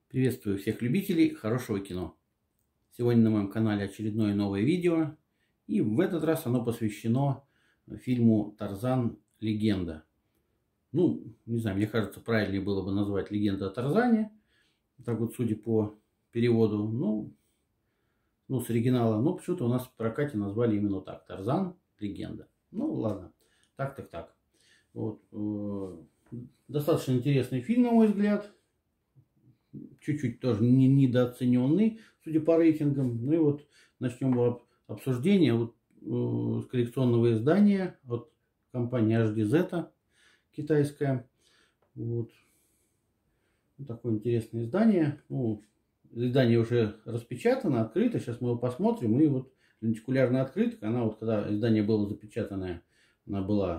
Приветствую всех любителей хорошего кино. Сегодня на моем канале очередное новое видео. И в этот раз оно посвящено фильму «Тарзан. Легенда». Ну, не знаю, мне кажется, правильнее было бы назвать «Легенда о Тарзане». Так вот, судя по переводу, с оригинала. Но почему-то у нас в прокате назвали именно так. «Тарзан. Легенда». Ну, ладно. Так. Вот. Достаточно интересный фильм, на мой взгляд. Чуть-чуть тоже недооцененный, судя по рейтингам. Ну и вот начнем обсуждение с коллекционного издания от компании HDZ китайская. Вот такое интересное издание. Издание уже распечатано, открыто. Сейчас мы его посмотрим. И вот лентикулярная открытка, она вот когда издание было запечатанное, она была,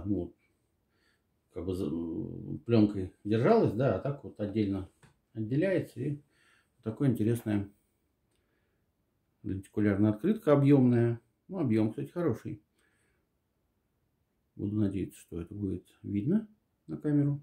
пленкой держалась, да, а так вот отдельно отделяется. И такое интересная лентикулярная открытка объемная. Объем, кстати, хороший. Буду надеяться, что это будет видно на камеру.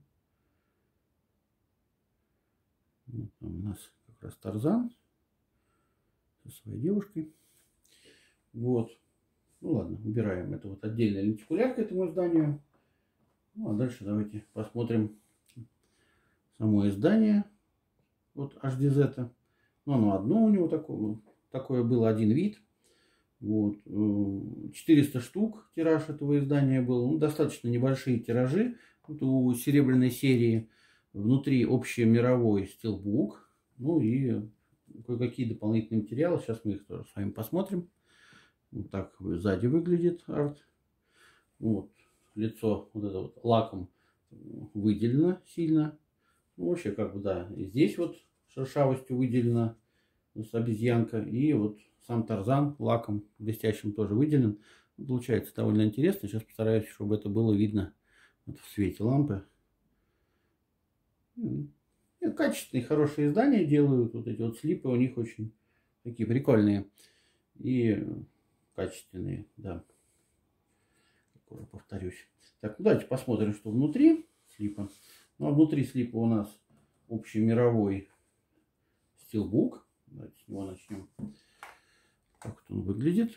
Вот там у нас как раз Тарзан со своей девушкой. Вот. Ладно, убираем. Это вот отдельная лентикулярка этому изданию. А дальше давайте посмотрим само издание. Вот HDZ. Оно одно у него такое было, один вид. Вот. 400 штук тираж этого издания был. Достаточно небольшие тиражи. Вот у серебряной серии внутри общемировой стилбук. И кое-какие дополнительные материалы. Сейчас мы их тоже с вами посмотрим. Вот так сзади выглядит арт. Вот. Лицо вот это вот лаком выделено сильно. Вообще да. И здесь вот шершавостью выделена обезьянка. И вот сам Тарзан лаком блестящим тоже выделен. Получается довольно интересно. Сейчас постараюсь, чтобы это было видно в свете лампы. Качественные, хорошие издания делают. Вот эти вот слипы у них очень такие прикольные. И качественные, да. Уже повторюсь. Так, давайте посмотрим, что внутри слипа. Внутри слипа у нас общемировой стилбук. Давайте с него начнем. Так вот он выглядит.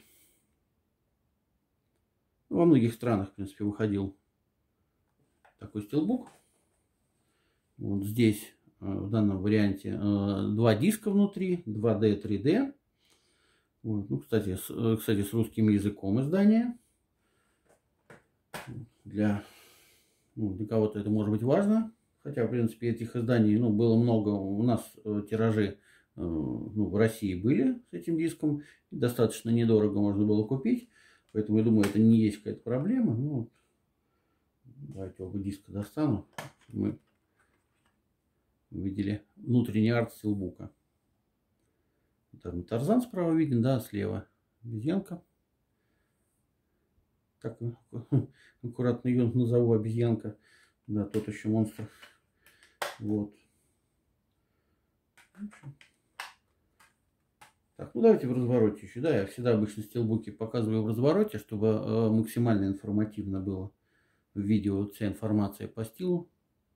Во многих странах, в принципе, выходил такой стилбук. Вот здесь в данном варианте два диска внутри, 2D, 3D. Вот. Кстати, с русским языком издание. Для кого-то это может быть важно. Хотя, в принципе, этих изданий было много. У нас тиражи в России были с этим диском. Достаточно недорого можно было купить. Поэтому я думаю, это не есть какая-то проблема. Давайте оба диска достану. Мы увидели внутренний арт стилбука. Там Тарзан справа виден, да, слева обезьянка. Так, аккуратно ее назову обезьянка. Да, тот еще монстр. Вот. Так, давайте в развороте еще. Да, я всегда обычно стилбуки показываю в развороте, чтобы максимально информативно было в видео вся информация по стилу.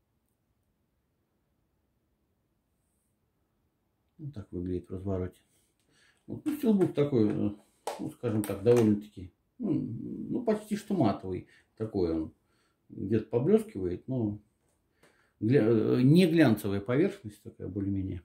Вот так выглядит в развороте. Стилбук такой, скажем так, довольно-таки, почти что матовый. Такой он где-то поблескивает, но не глянцевая поверхность, такая более-менее.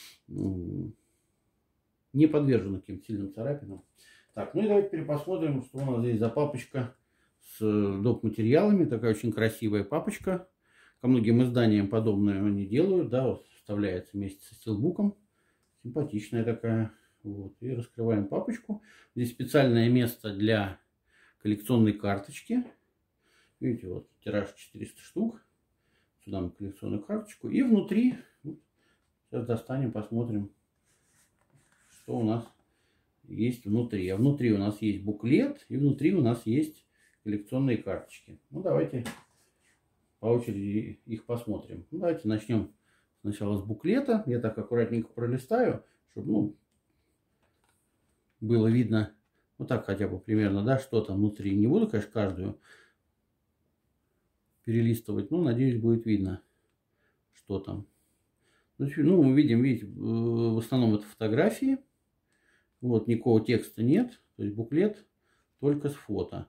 Не подвержена каким-то сильным царапинам. Так, и давайте теперь посмотрим, что у нас здесь за папочка с доп. Материалами. Такая очень красивая папочка. Ко многим изданиям подобную они делают, да, вот вставляется вместе со стилбуком. Симпатичная такая. Вот. И раскрываем папочку. Здесь специальное место для коллекционной карточки. Видите, вот тираж 400 штук. Сюда мы коллекционную карточку. И внутри, сейчас достанем, посмотрим, что у нас есть внутри. А внутри у нас есть буклет. И внутри у нас есть коллекционные карточки. Давайте по очереди их посмотрим. Давайте начнем сначала с буклета. Я так аккуратненько пролистаю, чтобы было видно, вот так хотя бы примерно, да, что там внутри. Не буду, конечно, каждую перелистывать, но надеюсь, будет видно, что там. Ну, мы видим, видите, в основном это фотографии. Вот, никакого текста нет. То есть буклет только с фото.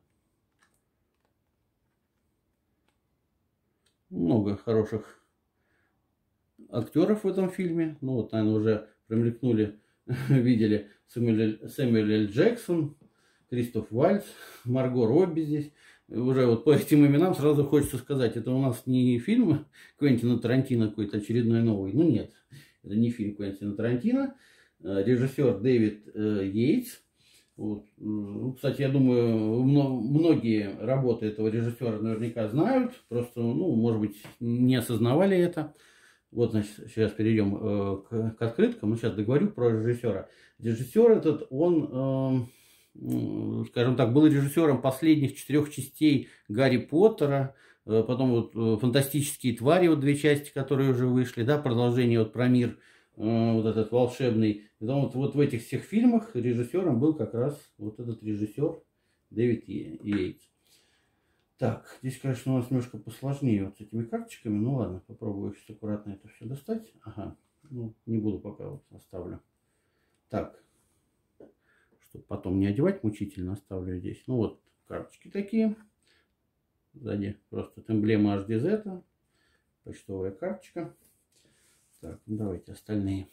Много хороших актеров в этом фильме. Ну, вот, наверное, уже промелькнули, видели Сэмюэл Л. Джексон, Кристоф Вальц, Марго Робби здесь. Уже вот по этим именам сразу хочется сказать, это у нас не фильм Квентина Тарантино какой-то очередной новый. Ну нет, это не фильм Квентина Тарантино. Режиссер Дэвид Йейтс. Вот. Ну, кстати, я думаю, многие работы этого режиссера наверняка знают, просто, ну, может быть, не осознавали это. Вот, значит, сейчас перейдем к открыткам. Ну, сейчас договорю про режиссера. Режиссер этот, он, скажем так, был режиссером последних 4 частей Гарри Поттера, потом вот «Фантастические твари», вот 2 части, которые уже вышли, да, продолжение вот про мир вот этот волшебный. Потом вот в этих всех фильмах режиссером был как раз вот этот режиссер Дэвид Йейтс. Так, здесь, конечно, у нас немножко посложнее вот с этими карточками. Ну ладно, попробую сейчас аккуратно это все достать. Ага, ну не буду пока, вот оставлю. Так, чтобы потом не одевать мучительно, оставлю здесь. Ну вот, карточки такие. Сзади просто эмблема HDZ, почтовая карточка. Так, ну давайте остальные.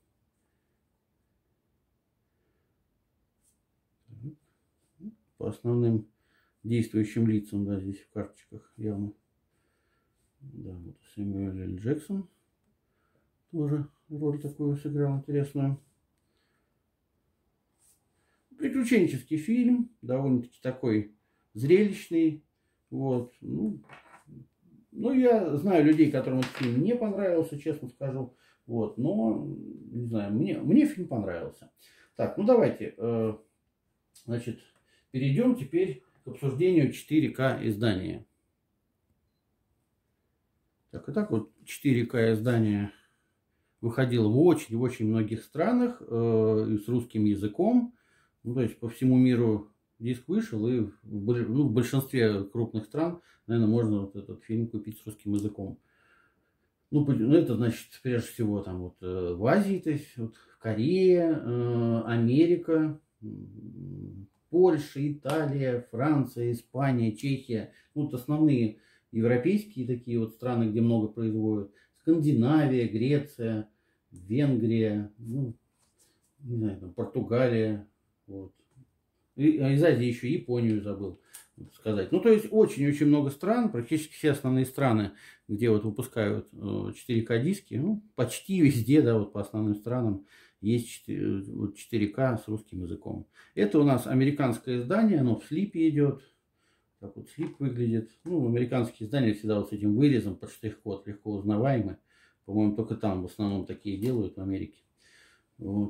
По основным действующим лицам, да, здесь в карточках явно. Да, вот Сэмюэл Л. Джексон тоже роль такую сыграл интересную. Приключенческий фильм, довольно-таки такой зрелищный. Вот. Ну, я знаю людей, которым этот фильм не понравился, честно скажу. Вот, но, не знаю, мне фильм понравился. Так, ну давайте, значит, перейдем теперь к обсуждению 4К издания. Так, итак, вот 4К издание выходило в очень многих странах и с русским языком. Ну, то есть по всему миру диск вышел, и в большинстве крупных стран, наверное, можно вот этот фильм купить с русским языком. Ну, это значит, прежде всего, там вот в Азии, то есть вот в Корее, Америка, Польша, Италия, Франция, Испания, Чехия. Вот основные европейские такие вот страны, где много производят. Скандинавия, Греция, Венгрия, ну, не знаю, там, Португалия. Вот. А из Азии еще Японию забыл сказать. Ну, то есть очень-очень много стран, практически все основные страны, где вот выпускают 4К диски, ну, почти везде, да, вот по основным странам есть 4К с русским языком. Это у нас американское издание, оно в слипе идет. Так вот слип выглядит. Ну, американские издания всегда вот с этим вырезом под штрих-код легко узнаваемы. По-моему, только там в основном такие делают в Америке. Вот.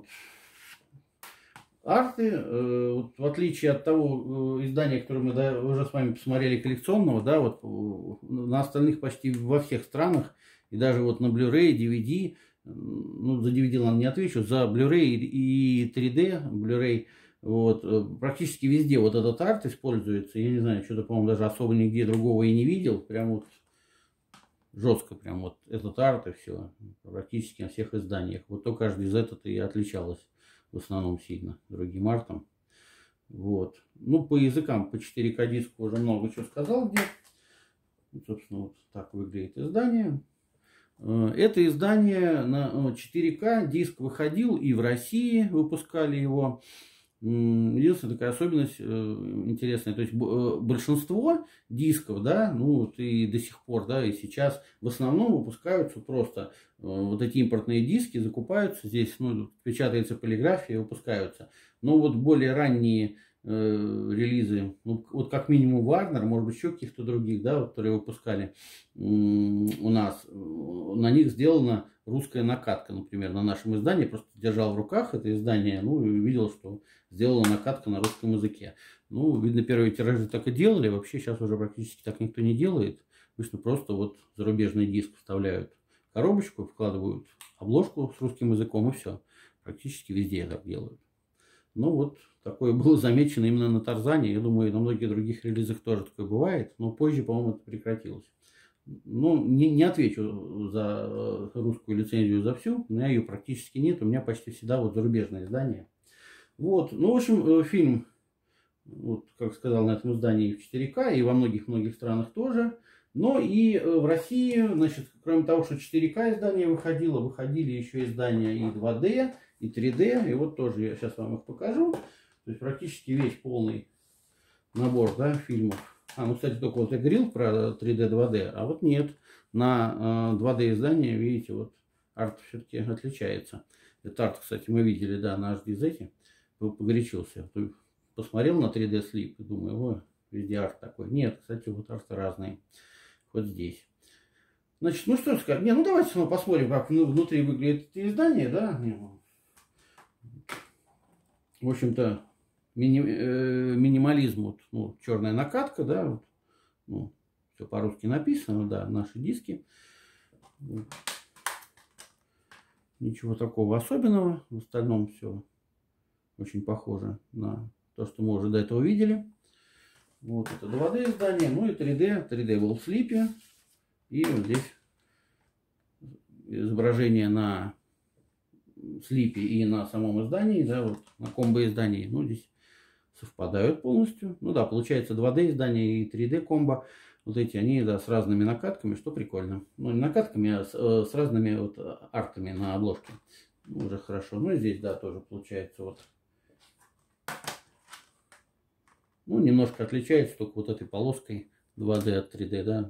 Арты, вот в отличие от того издания, которое мы уже с вами посмотрели, коллекционного, да, вот на остальных почти во всех странах, и даже вот на Blu-ray, DVD, ну, за DVD, ладно, не отвечу, за Blu-ray и 3D, Blu-ray, вот, практически везде вот этот арт используется. Я не знаю, что-то, по-моему, даже особо нигде другого и не видел. Прям вот жестко прям вот этот арт и все. Практически на всех изданиях. Вот то каждый из этого и отличалось в основном сильно другим артом. Вот. Ну, по языкам, по 4К диску уже много чего сказал где. Собственно, вот так выглядит издание. Это издание на 4К диск выходил и в России выпускали его. Единственная такая особенность интересная, то есть большинство дисков, да, ну вот и до сих пор, да, и сейчас в основном выпускаются просто вот эти импортные диски, закупаются здесь, ну, печатается полиграфия и выпускаются. Но вот более ранние релизы, ну, вот как минимум Warner, может быть еще каких-то других, да, вот, которые выпускали у нас, на них сделана русская накатка, например, на нашем издании. Просто держал в руках это издание, ну, и увидел, что сделана накатка на русском языке. Ну, видно, первые тиражи так и делали, вообще сейчас уже практически так никто не делает. Обычно просто вот зарубежный диск вставляют в коробочку, вкладывают обложку с русским языком и все. Практически везде так делают. Ну вот, такое было замечено именно на Тарзане. Я думаю, и на многих других релизах тоже такое бывает. Но позже, по-моему, это прекратилось. Ну, не отвечу за русскую лицензию за всю, у меня ее практически нет, у меня почти всегда вот зарубежные издания. Вот, ну, в общем, фильм, вот, как сказал, на этом издании в 4К и во многих-многих странах тоже. Но и в России, значит, кроме того, что 4К издание выходило, выходили еще издания и 2D, и 3D. И вот тоже я сейчас вам их покажу. То есть практически весь полный набор, да, фильмов. Ну, кстати, только вот я говорил про 3D, 2D, а вот нет. На 2D издание, видите, вот арт все-таки отличается. Этот арт, кстати, мы видели, да, на HDZ. Погорячился. Посмотрел на 3D слип и думаю, о, везде арт такой. Нет, кстати, вот арты разные. Вот здесь. Значит, ну что сказать. Не, ну давайте снова посмотрим, как внутри выглядит это издание, да. В общем-то, минимализм, вот, ну, черная накатка, да, вот, ну, все по-русски написано, да, наши диски. Ничего такого особенного. В остальном все очень похоже на то, что мы уже до этого видели. Вот это 2D издание, ну и 3D. 3D был в слипе. И вот здесь изображение на слипе и на самом издании, да, вот на комбо издании, ну здесь совпадают полностью. Ну да, получается 2D издание и 3D комбо. Вот эти, они, да, с разными накатками, что прикольно. Ну, не накатками, а с разными вот артами на обложке. Ну, уже хорошо. Ну и здесь, да, тоже получается вот. Ну, немножко отличается только вот этой полоской 2D от 3D, да.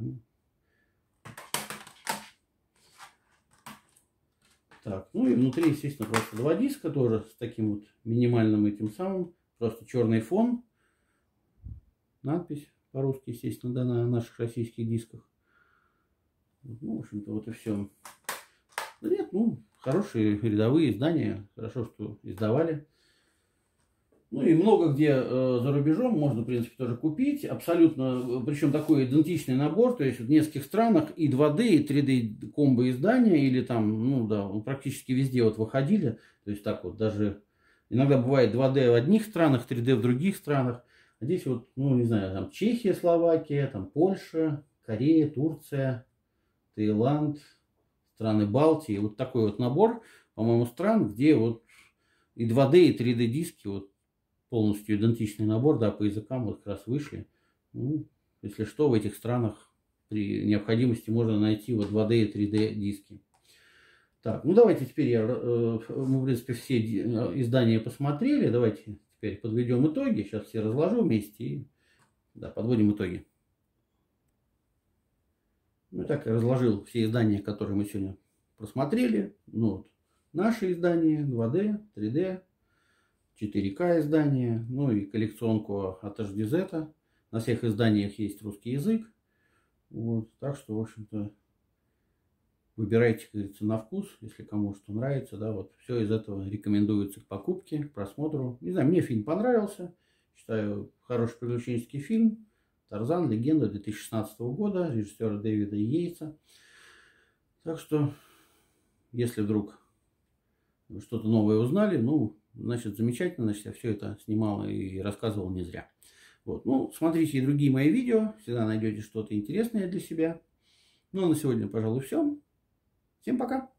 Так, ну и внутри, естественно, просто два диска тоже с таким вот минимальным этим самым. Просто черный фон. Надпись по-русски, естественно, да, на наших российских дисках. Ну, в общем-то, вот и все. Да нет, ну, хорошие рядовые издания. Хорошо, что издавали. Ну и много где за рубежом можно, в принципе, тоже купить. Абсолютно, причем такой идентичный набор, то есть в нескольких странах и 2D, и 3D комбо издания, или там, ну да, практически везде вот выходили. То есть так вот даже иногда бывает 2D в одних странах, 3D в других странах. А здесь вот, ну не знаю, там Чехия, Словакия, там Польша, Корея, Турция, Таиланд, страны Балтии. Вот такой вот набор, по-моему, стран, где вот и 2D, и 3D диски вот полностью идентичный набор, да, по языкам вот как раз вышли. Ну, если что, в этих странах при необходимости можно найти вот 2D и 3D диски. Так, ну давайте теперь мы, в принципе, все издания посмотрели. Давайте теперь подведем итоги. Сейчас все разложу вместе и, да, подводим итоги. Ну, так я разложил все издания, которые мы сегодня просмотрели. Ну, вот, наши издания, 2D, 3D, 4К издание, ну и коллекционку от HDZ. На всех изданиях есть русский язык. Вот, так что, в общем-то, выбирайте, как говорится, на вкус, если кому что нравится. Да, вот все из этого рекомендуется к покупке, к просмотру. Не знаю, мне фильм понравился. Считаю, хороший приключенческий фильм. Тарзан, легенда 2016 года, режиссера Дэвида Йейтса. Так что, если вдруг что-то новое узнали, ну, значит, замечательно, значит, я все это снимал и рассказывал не зря. Вот. Ну, смотрите и другие мои видео, всегда найдете что-то интересное для себя. Ну, а на сегодня, пожалуй, все. Всем пока!